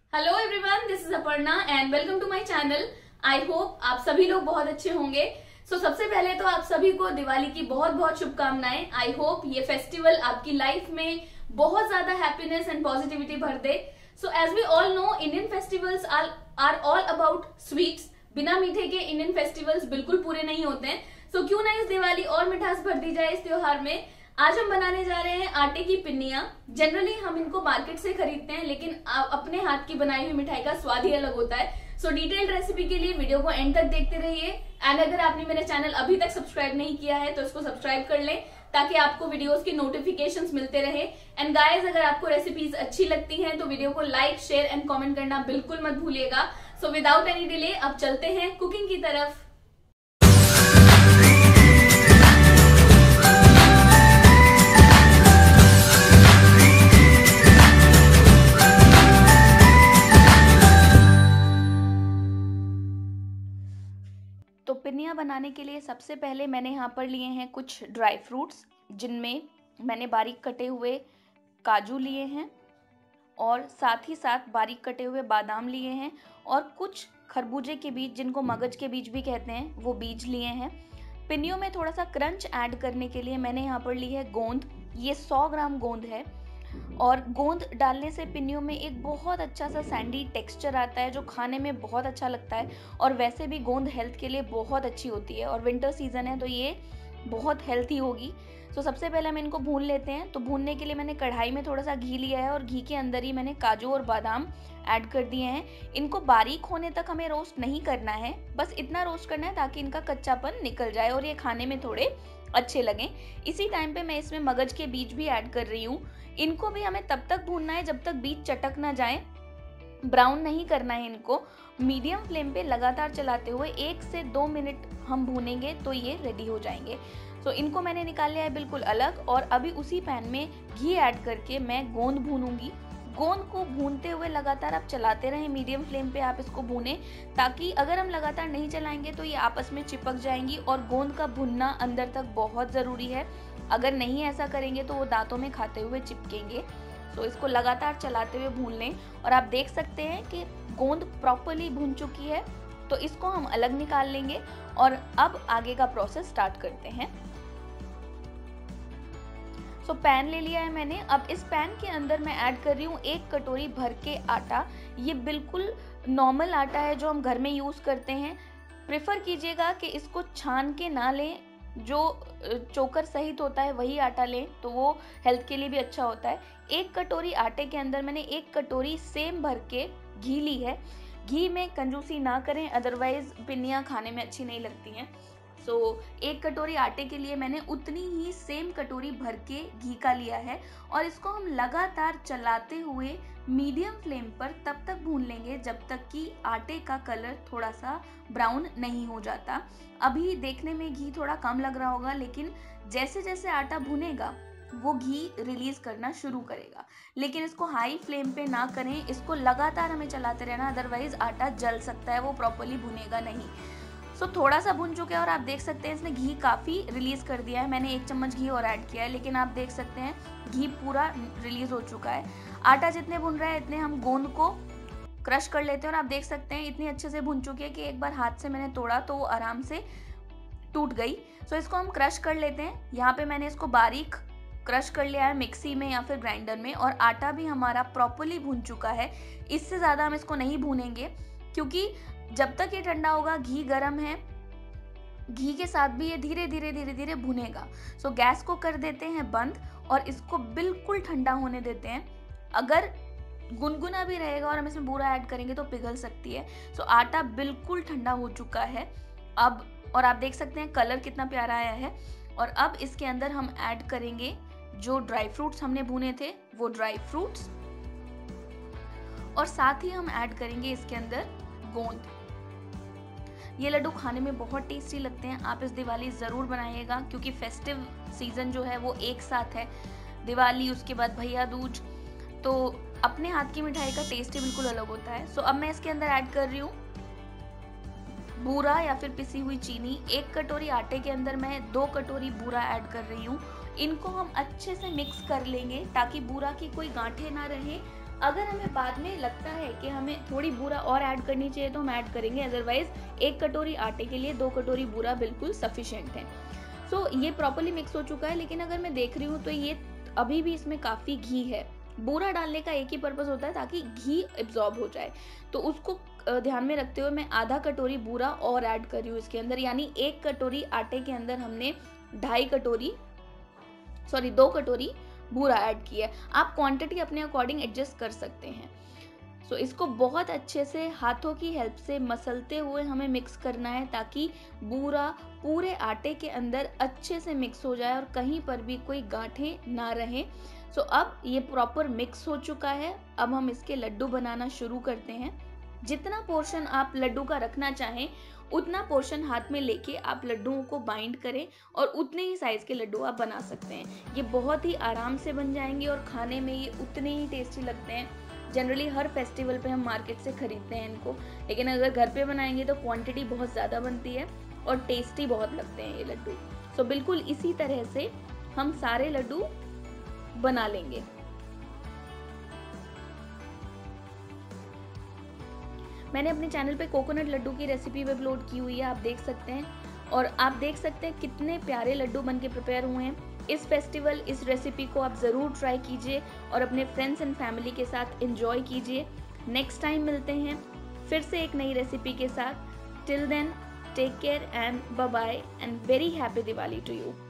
Hello everyone, this is Aparna and welcome to my channel. I hope आप सभी लोग बहुत अच्छे होंगे। सबसे पहले तो आप सभी को दिवाली की बहुत बहुत शुभकामनाएं। आई होप ये फेस्टिवल आपकी लाइफ में बहुत ज्यादा हैप्पीनेस एंड पॉजिटिविटी भर दे। As we all know, Indian festivals are all about sweets. बिना मीठे के इंडियन फेस्टिवल्स बिल्कुल पूरे नहीं होते हैं। क्यों ना इस दिवाली और मिठास भर दी जाए इस त्योहार में। आज हम बनाने जा रहे हैं आटे की पिन्नियां। जनरली हम इनको मार्केट से खरीदते हैं, लेकिन अपने हाथ की बनाई हुई मिठाई का स्वाद ही अलग होता है। डिटेल्ड रेसिपी के लिए वीडियो को एंड तक देखते रहिए। एंड अगर आपने मेरा चैनल अभी तक सब्सक्राइब नहीं किया है तो इसको सब्सक्राइब कर लें, ताकि आपको वीडियोस की नोटिफिकेशंस मिलते रहे। एंड गाइस, अगर आपको रेसिपीज अच्छी लगती हैं तो वीडियो को लाइक, शेयर एंड कमेंट करना बिल्कुल मत भूलिएगा। विदाउट एनी डिले अब चलते हैं कुकिंग की तरफ। तो पिन्नियाँ बनाने के लिए सबसे पहले मैंने यहाँ पर लिए हैं कुछ ड्राई फ्रूट्स, जिनमें मैंने बारीक कटे हुए काजू लिए हैं और साथ ही साथ बारीक कटे हुए बादाम लिए हैं और कुछ खरबूजे के बीज, जिनको मगज के बीज भी कहते हैं, वो बीज लिए हैं। पिन्नियों में थोड़ा सा क्रंच ऐड करने के लिए मैंने यहाँ पर ली है गोंद। ये 100 ग्राम गोंद है और गोंद डालने से पिन्नियों में एक बहुत अच्छा सा सैंडी टेक्सचर आता है, जो खाने में बहुत अच्छा लगता है। और वैसे भी गोंद हेल्थ के लिए बहुत अच्छी होती है और विंटर सीजन है तो ये बहुत हेल्थी होगी। सबसे पहले हम इनको भून लेते हैं। तो भूनने के लिए मैंने कढ़ाई में थोड़ा सा घी लिया है और घी के अंदर ही मैंने काजू और बादाम ऐड कर दिए हैं। इनको बारीक होने तक हमें रोस्ट नहीं करना है, बस इतना रोस्ट करना है ताकि इनका कच्चापन निकल जाए और ये खाने में थोड़े अच्छे लगें। इसी टाइम पे मैं इसमें मगज के बीज भी ऐड कर रही हूँ। इनको भी हमें तब तक भूनना है जब तक बीज चटक ना जाए। ब्राउन नहीं करना है इनको। मीडियम फ्लेम पे लगातार चलाते हुए 1 से 2 मिनट हम भूनेंगे तो ये रेडी हो जाएंगे। इनको मैंने निकाल लिया है बिल्कुल अलग और अभी उसी पैन में घी ऐड करके मैं गोंद भूनूंगी। गोंद को भूनते हुए लगातार आप चलाते रहें, मीडियम फ्लेम पे आप इसको भूनें, ताकि अगर हम लगातार नहीं चलाएंगे तो ये आपस में चिपक जाएंगी। और गोंद का भुनना अंदर तक बहुत ज़रूरी है। अगर नहीं ऐसा करेंगे तो वो दांतों में खाते हुए चिपकेंगे। इसको लगातार चलाते हुए भून लें। और आप देख सकते हैं कि गोंद प्रॉपर्ली भुन चुकी है, तो इसको हम अलग निकाल लेंगे और अब आगे का प्रोसेस स्टार्ट करते हैं। पैन ले लिया है मैंने। अब इस पैन के अंदर मैं ऐड कर रही हूँ 1 कटोरी भर के आटा। ये बिल्कुल नॉर्मल आटा है जो हम घर में यूज़ करते हैं। प्रेफर कीजिएगा कि इसको छान के ना लें, जो चोकर सहित होता है वही आटा लें, तो वो हेल्थ के लिए भी अच्छा होता है। 1 कटोरी आटे के अंदर मैंने 1 कटोरी सेम भर के घी ली है। घी में कंजूसी ना करें, अदरवाइज पिन्नियाँ खाने में अच्छी नहीं लगती हैं। 1 कटोरी आटे के लिए मैंने उतनी ही सेम कटोरी भर के घी का लिया है और इसको हम लगातार चलाते हुए मीडियम फ्लेम पर तब तक भून लेंगे जब तक कि आटे का कलर थोड़ा सा ब्राउन नहीं हो जाता। अभी देखने में घी थोड़ा कम लग रहा होगा, लेकिन जैसे जैसे आटा भुनेगा वो घी रिलीज करना शुरू करेगा। लेकिन इसको हाई फ्लेम पे ना करें, इसको लगातार हमें चलाते रहना, अदरवाइज आटा जल सकता है, वो प्रॉपर्ली भुनेगा नहीं। थोड़ा सा भुन चुके हैं और आप देख सकते हैं इसने घी काफ़ी रिलीज़ कर दिया है। मैंने 1 चम्मच घी और ऐड किया है, लेकिन आप देख सकते हैं घी पूरा रिलीज़ हो चुका है। आटा जितने भुन रहा है इतने हम गोंद को क्रश कर लेते हैं और आप देख सकते हैं इतनी अच्छे से भुन चुकी है कि एक बार हाथ से मैंने तोड़ा तो वो आराम से टूट गई। इसको हम क्रश कर लेते हैं। यहाँ पे मैंने इसको बारीक क्रश कर लिया है मिक्सी में या फिर ग्राइंडर में, और आटा भी हमारा प्रॉपर्ली भुन चुका है। इससे ज़्यादा हम इसको नहीं भूनेंगे, क्योंकि जब तक ये ठंडा होगा घी गर्म है, घी के साथ भी ये धीरे धीरे भुनेगा। गैस को कर देते हैं बंद और इसको बिल्कुल ठंडा होने देते हैं। अगर गुनगुना भी रहेगा और हम इसमें बूरा ऐड करेंगे तो पिघल सकती है। आटा बिल्कुल ठंडा हो चुका है अब, और आप देख सकते हैं कलर कितना प्यारा आया है। और अब इसके अंदर हम ऐड करेंगे जो ड्राई फ्रूट्स हमने भुने थे, वो ड्राई फ्रूट्स, और साथ ही हम ऐड करेंगे इसके अंदर गोंद। ये लड्डू खाने में बहुत टेस्टी लगते हैं। आप इस दिवाली ज़रूर बनाइएगा, क्योंकि फेस्टिव सीज़न जो है वो एक साथ है, दिवाली उसके बाद भैया दूज, तो अपने हाथ की मिठाई का टेस्ट ही बिल्कुल अलग होता है। अब मैं इसके अंदर ऐड कर रही हूँ बूरा या फिर पिसी हुई चीनी। 1 कटोरी आटे के अंदर मैं 2 कटोरी बूरा ऐड कर रही हूँ। इनको हम अच्छे से मिक्स कर लेंगे ताकि बूरा की कोई गांठें ना रहे अगर हमें बाद में लगता है कि हमें थोड़ी बूरा और ऐड करनी चाहिए तो हम ऐड करेंगे, अदरवाइज 1 कटोरी आटे के लिए 2 कटोरी बूरा बिल्कुल सफिशिएंट है। सो ये प्रॉपर्ली मिक्स हो चुका है, लेकिन अगर मैं देख रही हूँ तो ये अभी भी इसमें काफ़ी घी है। बूरा डालने का एक ही पर्पस होता है ताकि घी एब्जॉर्ब हो जाए, तो उसको ध्यान में रखते हुए मैं आधा कटोरी बूरा और ऐड कर रही हूँ इसके अंदर, यानी 1 कटोरी आटे के अंदर हमने 2 कटोरी बूरा ऐड किया है। आप क्वांटिटी अपने अकॉर्डिंग एडजस्ट कर सकते हैं। सो इसको बहुत अच्छे से हाथों की हेल्प से मसलते हुए हमें मिक्स करना है ताकि बूरा पूरे आटे के अंदर अच्छे से मिक्स हो जाए और कहीं पर भी कोई गांठें ना रहें। सो अब ये प्रॉपर मिक्स हो चुका है। अब हम इसके लड्डू बनाना शुरू करते हैं। जितना पोर्शन आप लड्डू का रखना चाहें उतना पोर्शन हाथ में लेके आप लड्डुओं को बाइंड करें और उतने ही साइज़ के लड्डू आप बना सकते हैं। ये बहुत ही आराम से बन जाएंगे और खाने में ये उतने ही टेस्टी लगते हैं। जनरली हर फेस्टिवल पे हम मार्केट से खरीदते हैं इनको, लेकिन अगर घर पे बनाएंगे तो क्वांटिटी बहुत ज़्यादा बनती है और टेस्टी बहुत लगते हैं ये लड्डू। सो बिल्कुल इसी तरह से हम सारे लड्डू बना लेंगे। मैंने अपने चैनल पे कोकोनट लड्डू की रेसिपी भी अपलोड की हुई है, आप देख सकते हैं, और आप देख सकते हैं कितने प्यारे लड्डू बनके प्रिपेयर हुए हैं। इस फेस्टिवल इस रेसिपी को आप ज़रूर ट्राई कीजिए और अपने फ्रेंड्स एंड फैमिली के साथ एंजॉय कीजिए। नेक्स्ट टाइम मिलते हैं फिर से एक नई रेसिपी के साथ। Till then take care and bye bye and very happy Diwali to you.